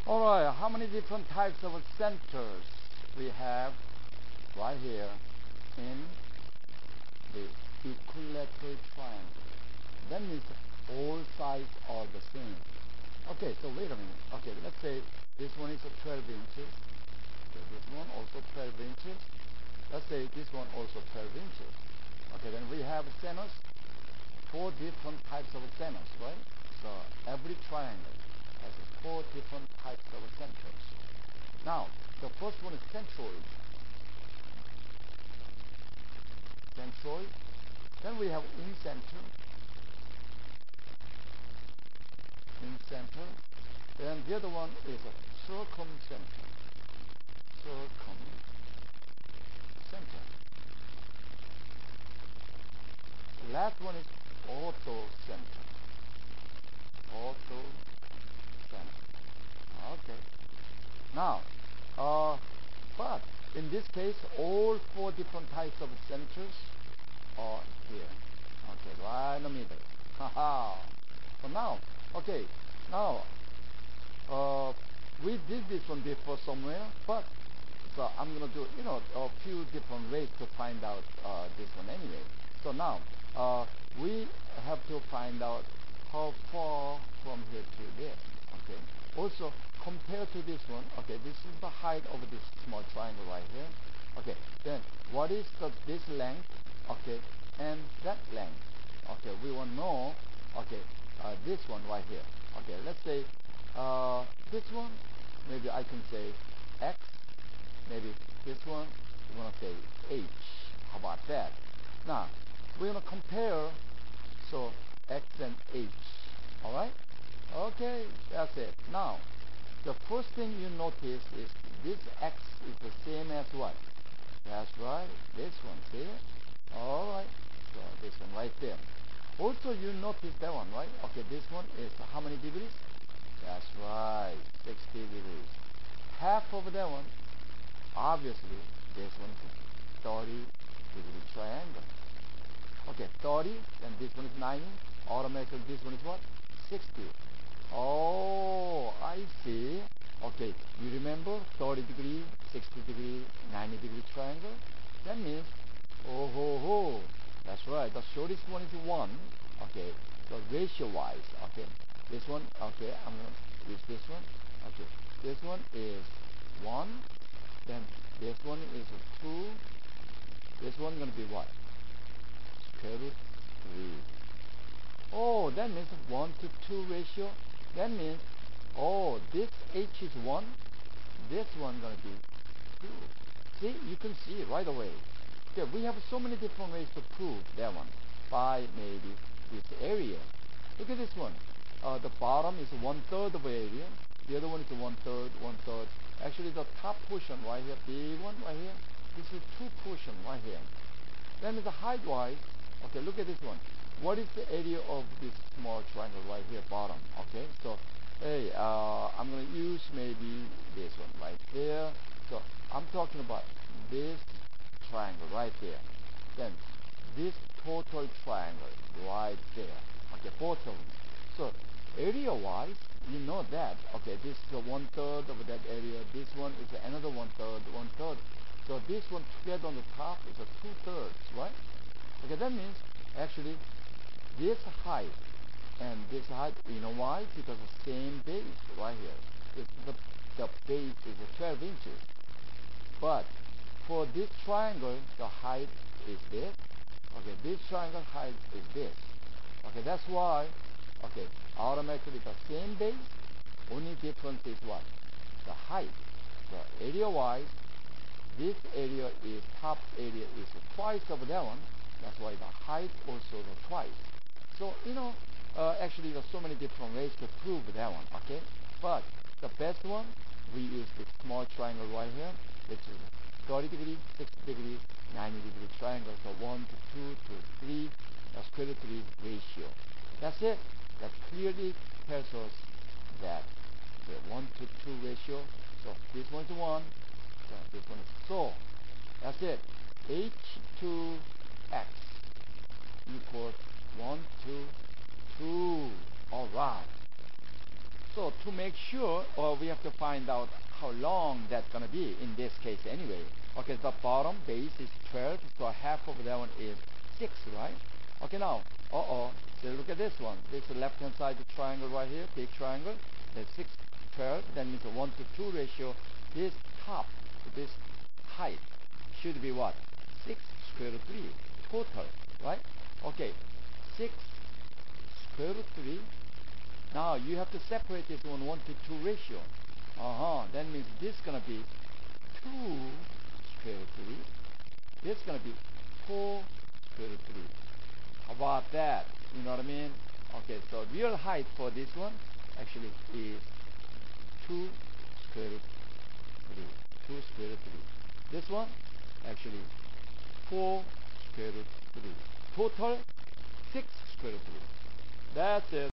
Alright, how many different types of centers we have right here in the equilateral triangle? That means all sides are the same. Okay, so wait a minute. Okay, let's say this one is 12 inches. Okay, this one also 12 inches. Let's say this one also 12 inches. Okay, then we have centers, 4 different types of centers, right? So every triangle has 4 different types of centers. Now, the first one is centroid. Centroid. Then we have in-center. In-center. Then the other one is a circumcenter. Circumcenter. The last one is orthocenter. Orthocenter. Okay. Now, but in this case, all 4 different types of centers are here. Okay, right in the middle. Haha. So now, okay, now we did this one before somewhere, but so I'm gonna do a few different ways to find out this one anyway. So now we have to find out how far from here to there. Okay. Also compared to this one, okay, this is the height of this small triangle right here. Okay. Then what is this length? Okay, and that length. Okay, we want to know. Okay, this one right here. Okay, let's say this one. Maybe I can say x. Maybe this one, we want to say h. How about that? Now, we're going to compare, so x and h. Alright? Okay, that's it. Now, the first thing you notice is this x is the same as what? That's right, this one, see? Alright, so this one right there. Also, you notice that one, right? Okay, this one is how many degrees? That's right, 60 degrees. Half of that one, obviously, this one is a 30-degree triangle. Okay, 30, then this one is 90. Automatically, this one is what? 60. Oh, I see. Okay, you remember 30 degree, 60 degree, 90 degree triangle? That means, oh ho ho, that's right, the shortest one is 1. Okay, so ratio-wise, okay, this one, okay, I'm going to use this one. Okay, this one is 1. Then this one is 2. This one is going to be what? Square root 3. Oh, that means 1 to 2 ratio. That means, oh, this h is 1. This one going to be 2. See, you can see it right away. Okay, we have so many different ways to prove that one by maybe this area. Look at this one. The bottom is 1/3 of area. The other one is 1/3, 1/3. Actually, the top portion right here, big one right here, this is 2 portion right here. Then the height-wise, okay, look at this one. What is the area of this small triangle right here, bottom? Okay, so hey, I'm going to use maybe this one right there. So I'm talking about this triangle right there. Then this total triangle right there. Okay, both of them. So area-wise, you know that. Okay, this is 1/3 of that area. This one is another 1/3, 1/3. So this one together on the top is 2/3, right? Okay, that means actually this height and this height, you know why? Because the same base right here. The base is 12 inches. But for this triangle, the height is this. Okay, this triangle height is this. Okay, that's why, okay, automatically the same base, only difference is what? The height. So area-wise, this area is, top area is twice of that one. That's why the height also the twice. So, actually there's so many different ways to prove that one, okay? But the best one, we use this small triangle right here, which is 30 degree, 60 degree, 90 degree triangle. So 1 to 2 to 3, square root 3 ratio. That's it. That clearly tells us that the 1 to 2 ratio. So this one is 1, so this one is so. That's it. H to x equals 1 to 2. All right. So to make sure, we have to find out how long that's going to be in this case anyway. Okay, the bottom base is 12, so half of that one is 6, right? Okay, now, so look at this one. This left-hand side triangle right here, big triangle. That's 6, 12. That means a 1 to 2 ratio. This top, this height should be what? 6 square root 3 total, right? Okay, 6 square root 3. Now you have to separate this one 1 to 2 ratio. That means this is going to be 2 square root 3. This is going to be 4 square root 3. How about that? You know what I mean? Okay, so real height for this one actually is 2 square root 3. 2 square root 3. This one actually 4 square root 3. Total 6 square root 3. That's it.